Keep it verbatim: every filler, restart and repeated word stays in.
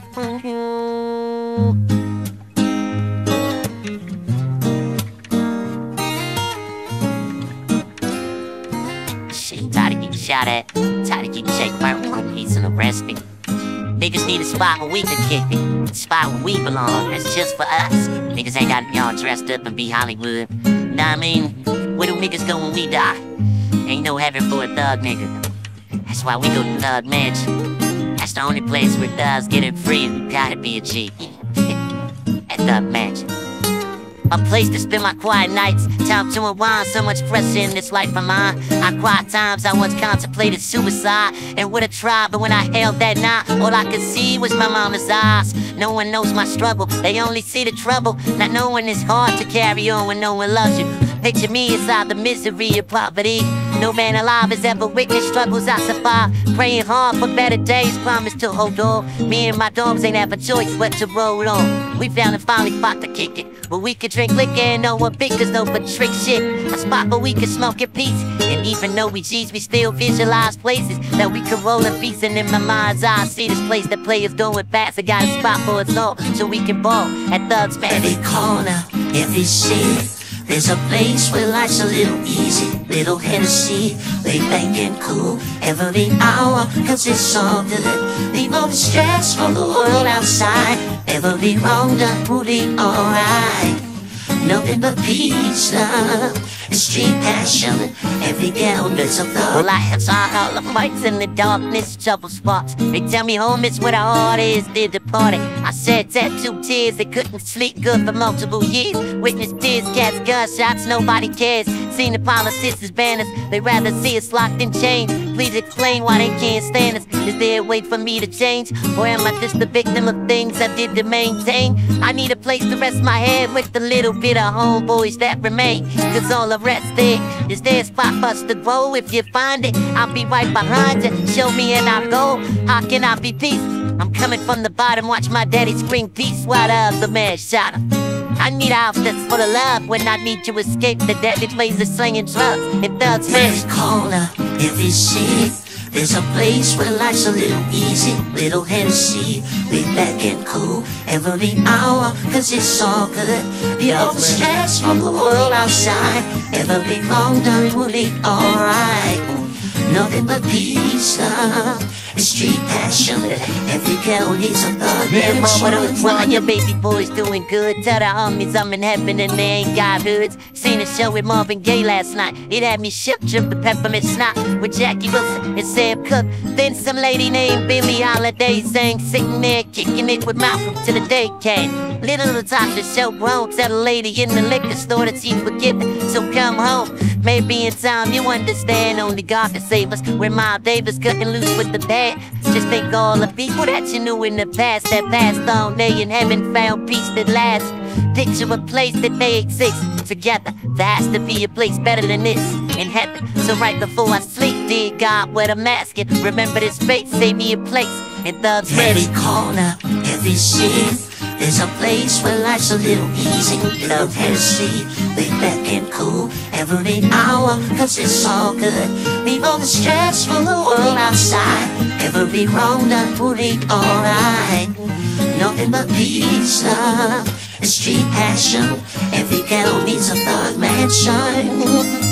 Shit, tired of getting shot at, tired of getting chased by police and arrested. Niggas need a spot where we can kick it, a spot where we belong, that's just for us. Niggas ain't got to be all dressed up and be Hollywood. Know what I mean? Where do niggas go when we die? Ain't no heaven for a thug nigga. That's why we go to Thug Mansion. That's the only place where thugs get it free and you gotta be a G. At Thug Mansion. A place to spend my quiet nights, time to unwind. So much pressure in this life of mine. On quiet times I once contemplated suicide and would've tried, but when I held that knife, all I could see was my mama's eyes. No one knows my struggle, they only see the trouble. Not knowing it's hard to carry on when no one loves you. Picture me inside the misery of poverty. No man alive has ever witnessed struggles I survive. Praying hard for better days, promise to hold on. Me and my dogs ain't have a choice but to roll on. We found and finally fought to kick it, where we could drink liquor and no one pick us, no but trick shit. A spot where we could smoke in peace. And even though we G's, we still visualize places that we could roll in peace. And in my mind's eye, I see this place that players going fast. I got a spot for us all, so we can ball at Thug's Mansion. Every corner, every city, there's a place where life's a little easy. Little Hennessy, lay back and cool every hour, cause it's all good. Leave all the stress from the world outside. Every wrong done will be alright. Nothing but peace, love, and street passion. Every girl knows of love. Well, I have saw all the fights in the darkness, trouble spots. They tell me home is where the heart is, did the party. I said tattooed tears, they couldn't sleep good for multiple years. Witness tears, cats, gunshots, nobody cares. Seen the politicians banners, they rather see us locked in chains. Please explain why they can't stand us. Is there a way for me to change? Or am I just a victim of things I did to maintain? I need a place to rest my head with the little bit of homeboys that remain. Cause all the rest there is their spot for us to grow. If you find it, I'll be right behind you. Show me and I'll go. How can I be peace? I'm coming from the bottom, watch my daddy scream peace while the other man shot him. I need a house that's full of love when I need to escape the deadly plays of slinging drugs and Thug's Mansion. Every corner, every city, there's a place where life's a little easy. Little Hennessy, lay back and cool every hour, cause it's all good. Leave all the stress from the world outside. Every wrong done will be alright. Nothing but peace, love, and street passion. Every girl needs a thug. Yeah, mama, don't cry, your baby boy's doing good. Tell the homies I'm in heaven and they ain't got hoods. Seen a show with Marvin Gaye last night. It had me shook, dripping peppermint snot with Jackie Wilson and Sam Cooke. Then some lady named Billie Holiday sang, sitting there kicking it with Malcolm to the day came. Little Natasha show grown, tell the lady in the liquor store that she's forgiven, so come home. Maybe in time you understand, only God can save us. Where Miles Davis cutting loose with the bad. Just think all the people that you knew in the past that passed on, they in heaven found peace that lasts. Picture a place that they exist together. There has to be a place better than this in heaven. So right before I sleep, dear God, wear the mask and remember this face, save me a place in Thug's Mansion. Every corner, every city, there's a place where life's a little easy. Love Hennessy, lay back and cool every hour, cause it's all good. Leave all the stress from the world outside. Every wrong done will be alright. Nothing but peace, love, and street passion. Every girl needs a Thug Mansion.